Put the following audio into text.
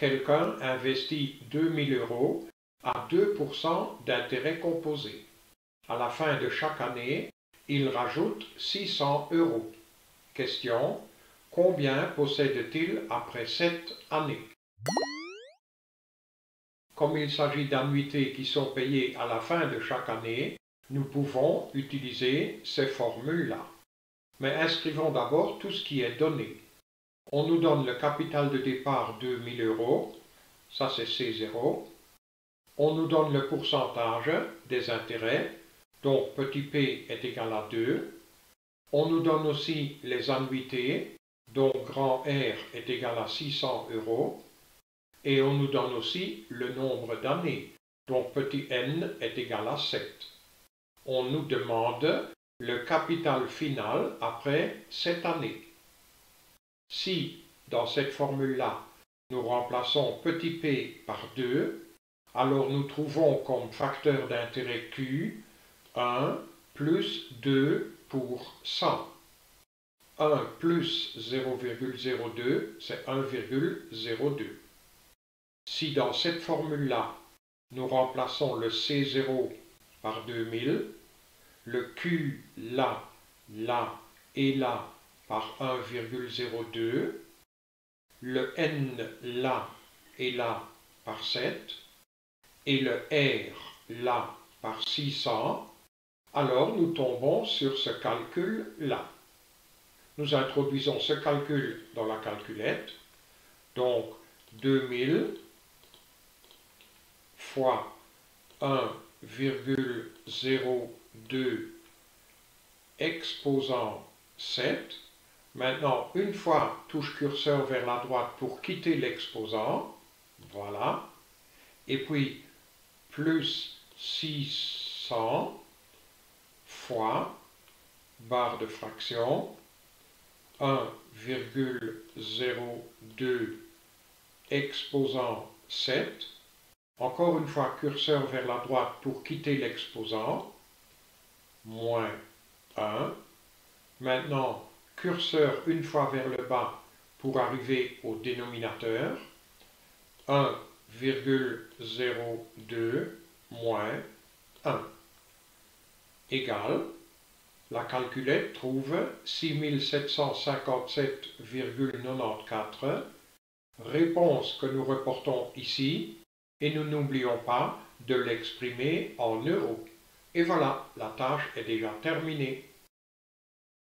quelqu'un investit 2000 € à 2% d'intérêt composé. À la fin de chaque année, il rajoute 600 €. Question: combien possède-t-il après 7 années? Comme il s'agit d'annuités qui sont payées à la fin de chaque année, nous pouvons utiliser ces formules-là. Mais inscrivons d'abord tout ce qui est donné. On nous donne le capital de départ 2000 €, ça c'est C0. On nous donne le pourcentage des intérêts, donc petit p est égal à 2. On nous donne aussi les annuités, donc grand R est égal à 600 €. Et on nous donne aussi le nombre d'années, donc petit n est égal à 7. On nous demande le capital final après 7 années. Si, dans cette formule-là, nous remplaçons petit p par 2, alors nous trouvons comme facteur d'intérêt Q 1 plus 2 pour 100. 1 plus 0,02, c'est 1,02. Si dans cette formule-là, nous remplaçons le C0 par 2000, le Q là, là et là par 1,02, le N là et là par 7, et le R là par 600, alors nous tombons sur ce calcul-là. Nous introduisons ce calcul dans la calculette, donc 2000 fois 1,02 exposant 7. Maintenant, une fois, touche curseur vers la droite pour quitter l'exposant. Voilà. Et puis, plus 600 fois, barre de fraction, 1,02 exposant 7. Encore une fois, curseur vers la droite pour quitter l'exposant, moins 1. Maintenant, curseur une fois vers le bas pour arriver au dénominateur, 1,02 moins 1 égale, la calculette trouve 6757,94, réponse que nous reportons ici, et nous n'oublions pas de l'exprimer en euros. Et voilà, la tâche est déjà terminée.